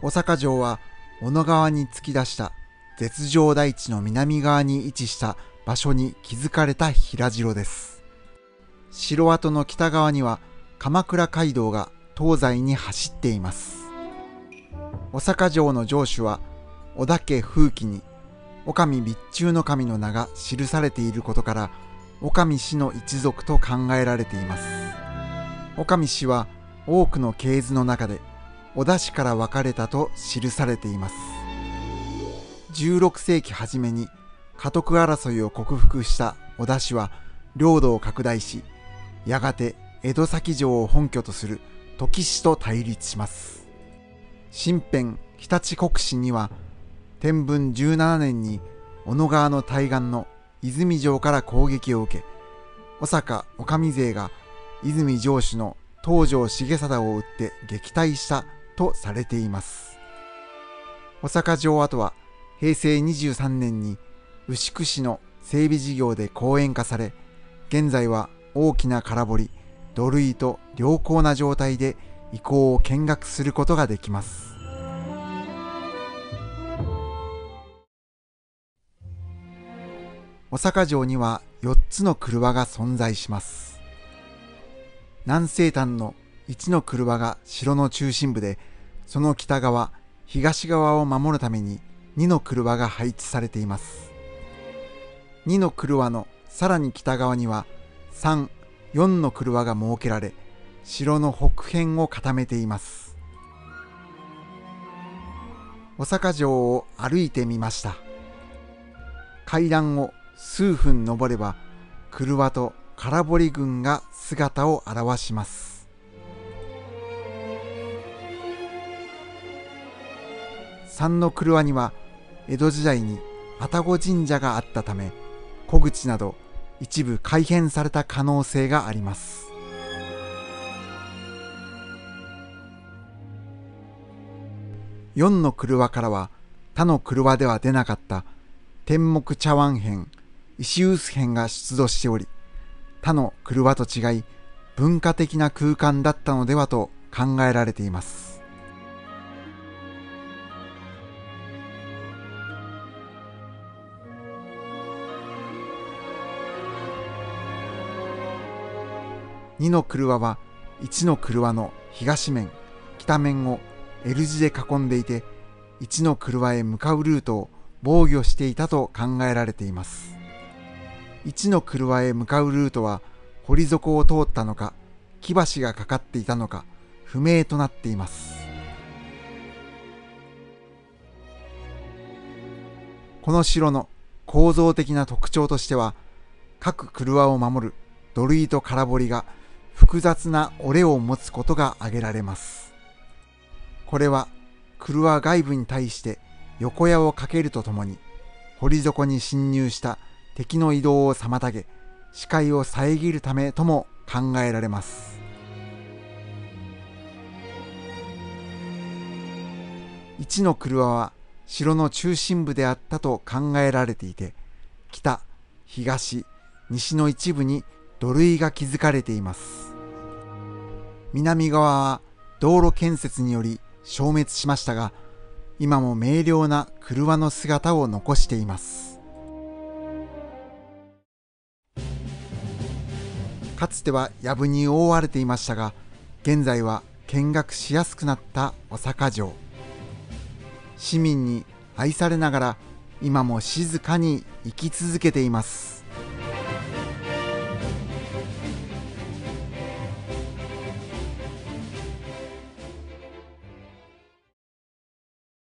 小坂城は小野川に突き出した絶城台地の南側に位置した場所に築かれた平城です。城跡の北側には鎌倉街道が東西に走っています。小坂城の城主は織田家風紀に女将備中守の名が記されていることから女将氏の一族と考えられています。女将氏は多くの系図の中で織田氏から分かれたと記されています。16世紀初めに家督争いを克服した織田氏は領土を拡大し、やがて江戸崎城を本拠とする土岐氏と対立します。身辺常陸国史には天文17年に小野川の対岸の泉城から攻撃を受け、小坂女将勢が泉城主の東条重貞を撃って撃退したとされています。小坂城跡は平成23年に牛久市の整備事業で公園化され、現在は大きな空堀、土塁と良好な状態で遺構を見学することができます。小坂城には4つの曲輪が存在します。南西端の1の曲輪が城の中心部で、その北側、東側を守るために2の曲輪が配置されています。2の曲輪のさらに北側には3、4の曲輪が設けられ、城の北辺を固めています。小坂城を歩いてみました。階段を数分登れば、曲輪と空堀群が姿を現します。3の曲輪には江戸時代に愛宕神社があったため、小口など一部改変された可能性があります。4の曲輪からは他の曲輪では出なかった天目茶碗片、石臼片が出土しており、他の曲輪と違い文化的な空間だったのではと考えられています。2の曲輪は1の曲輪の東面、北面を L 字で囲んでいて、1の曲輪へ向かうルートを防御していたと考えられています。1の曲輪へ向かうルートは堀底を通ったのか、木橋がかかっていたのか不明となっています。この城の構造的な特徴としては、各曲輪を守る土塁と空堀が複雑な折れを持つことが挙げられます。これは曲輪外部に対して横矢をかけるとともに、堀底に侵入した敵の移動を妨げ、視界を遮るためとも考えられます。1の曲輪は城の中心部であったと考えられていて、北、東、西の一部に土塁が築かれています。南側は道路建設により消滅しましたが、今も明瞭な曲輪の姿を残しています。かつては藪に覆われていましたが、現在は見学しやすくなった小坂城。市民に愛されながら今も静かに生き続けています。